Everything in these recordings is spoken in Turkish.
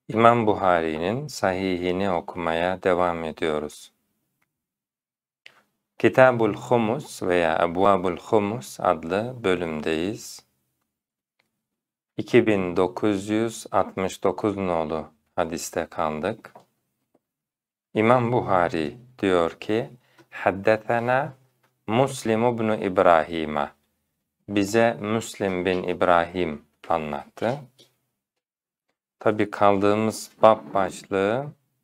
İmam Buhari'nin Sahihini okumaya devam ediyoruz. Kitabul Humus veya Ebvabul Humus adlı bölümdeyiz. 2969 nolu hadiste kaldık. İmam Buhari diyor ki, Haddetena Muslim ibn İbrahim'e. Bize Müslim bin İbrahim anlattı. Tabi kaldığımız bab başlığı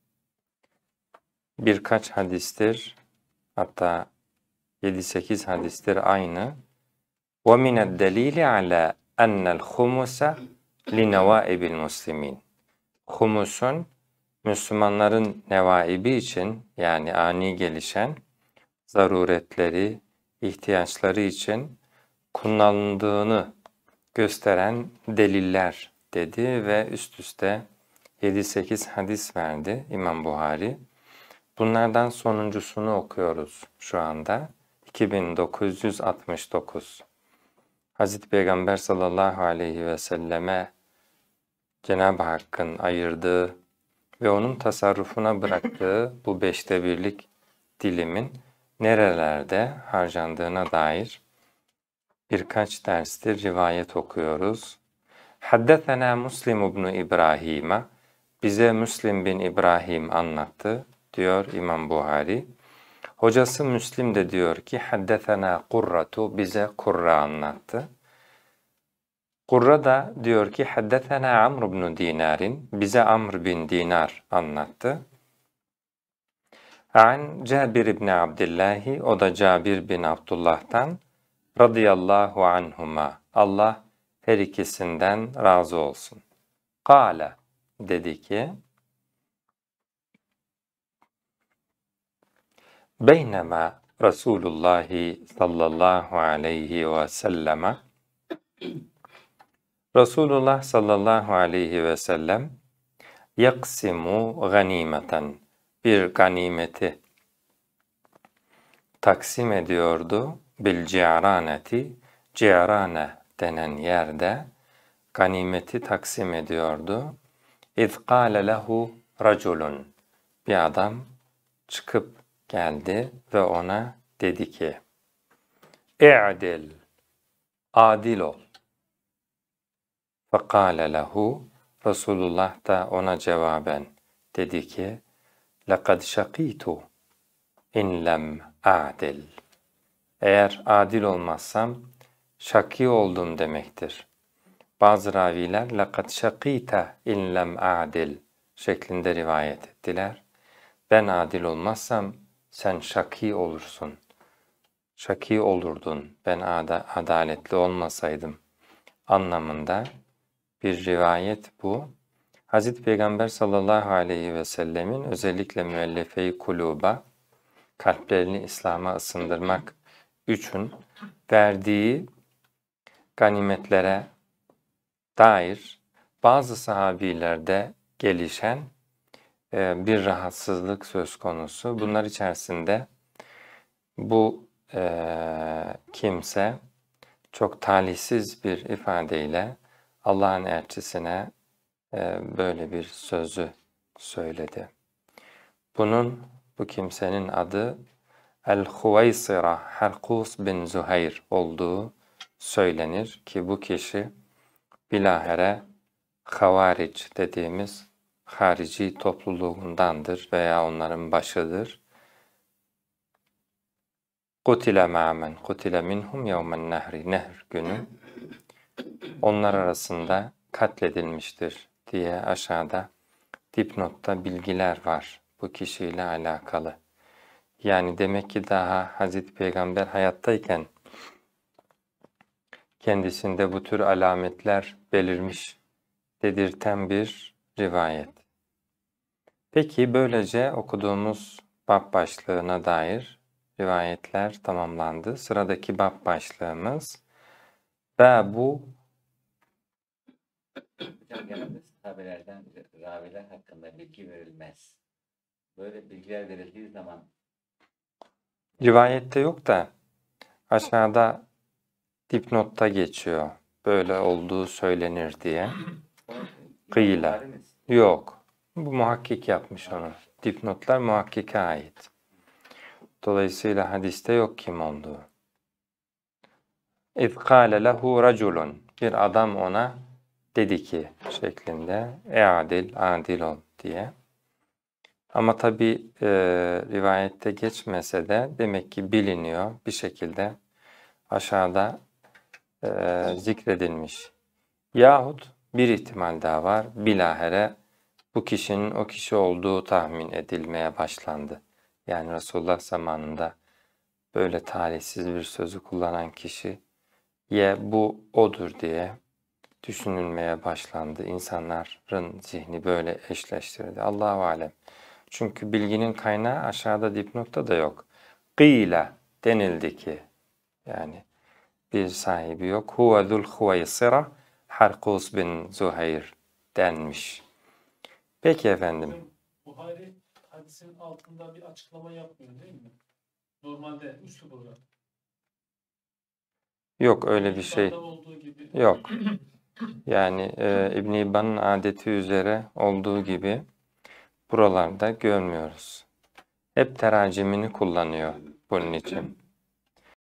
birkaç hadistir, hatta 7-8 hadistir aynı. وَمِنَ الدَّلِيلِ عَلَى أَنَّ الْخُمُسَ لِنَوَائِبِ الْمُسْلِمِينَ. Humusun Müslümanların nevaibi için, yani ani gelişen zaruretleri, ihtiyaçları için kullanıldığını gösteren deliller dedi ve üst üste 7-8 hadis verdi İmam Buhari. Bunlardan sonuncusunu okuyoruz şu anda. 2969. Hazreti Peygamber sallallahu aleyhi ve selleme Cenab-ı Hakk'ın ayırdığı ve onun tasarrufuna bıraktığı bu 1/5 dilimin nerelerde harcandığına dair birkaç derstir rivayet okuyoruz. Haddetena Muslim ibn İbrahim'e. Bize Müslim bin İbrahim anlattı diyor İmam Buhari. Hocası Müslim de diyor ki Haddetena Kurratu, bize Kurra anlattı. Kurra da diyor ki Haddetena Amr ibn Dinar'in, bize Amr bin Dinar anlattı. An Cabir ibn Abdillahi, o da Cabir bin Abdullah'tan radıyallahu anhuma, Allah her ikisinden razı olsun. Kâle, dedi ki, Beynema Resulullah sallallahu aleyhi ve selleme, Resulullah sallallahu aleyhi ve sellem yaksimu ganimeten, bir ganimeti taksim ediyordu. Bil ci'raneti, ci'rane denen yerde ganimeti taksim ediyordu. İz kâle lehu raculun, bir adam çıkıp geldi ve ona dedi ki, İ'dil, adil ol. Fekâle lehu, Resulullah da ona cevaben dedi ki, لَقَدْ شَقِيتُ اِنْ لَمْ اَعْدِلْ. Eğer adil olmazsam şaki oldum demektir. Bazı raviler لَقَدْ شَقِيتَ اِنْ لَمْ اَعْدِلْ şeklinde rivayet ettiler. Ben adil olmazsam sen şaki olursun. Şaki olurdun ben adaletli olmasaydım anlamında bir rivayet bu. Hazreti Peygamber sallallahu aleyhi ve sellemin özellikle müellefe-i kuluba, kalplerini İslam'a ısındırmak için verdiği ganimetlere dair bazı sahabilerde gelişen bir rahatsızlık söz konusu. Bunlar içerisinde bu kimse çok talihsiz bir ifadeyle Allah'ın elçisine böyle bir sözü söyledi. Bu kimsenin adı El-Huveysira Harkus bin Zuhayr olduğu söylenir ki bu kişi bilahare Havaric dediğimiz harici topluluğundandır veya onların başıdır. Kutile ma'men kutile minhum yevmen nehri, nehr günü onlar arasında katledilmiştir diye aşağıda dipnotta bilgiler var bu kişiyle alakalı. Yani demek ki daha Hazreti Peygamber hayattayken kendisinde bu tür alametler belirmiş dedirten bir rivayet. Peki böylece okuduğumuz bab başlığına dair rivayetler tamamlandı. Sıradaki bab başlığımız Babu. Hocam genelde sahabelerden raviler hakkında bilgi verilmez. Böyle bilgiler verildiği zaman Rivayette yok da aşağıda dipnotta geçiyor. Böyle olduğu söylenir diye. Kıyla. Yok. Bu muhakkik yapmış onu. Dipnotlar muhakkike ait. Dolayısıyla hadiste yok kim olduğu. اِذْ قَالَ لَهُ رَجُلٌ Bir adam ona dedi ki şeklinde adil ol diye. Ama tabi rivayette geçmese de demek ki biliniyor bir şekilde aşağıda zikredilmiş. Yahut bir ihtimal daha var. Bilahare bu kişinin o kişi olduğu tahmin edilmeye başlandı. Yani Resulullah zamanında böyle talihsiz bir sözü kullanan kişi bu odur diye düşünülmeye başlandı. İnsanların zihni böyle eşleştirdi. Allahu alem. Çünkü bilginin kaynağı aşağıda dipnotta da yok. Qîle denildi ki yani bir sahibi yok. Huve zul huveysira Harkus bin Zuhayr denmiş. Peki efendim. Hocam, Buhari hadisin altında bir açıklama yapmıyor değil mi? Normalde üslup olarak. Yok öyle bir şey. İhbarda olduğu gibi. Yok. Yani İbn-i İbban'ın adeti üzere olduğu gibi buralarda görmüyoruz. Hep teracimini kullanıyor bunun için.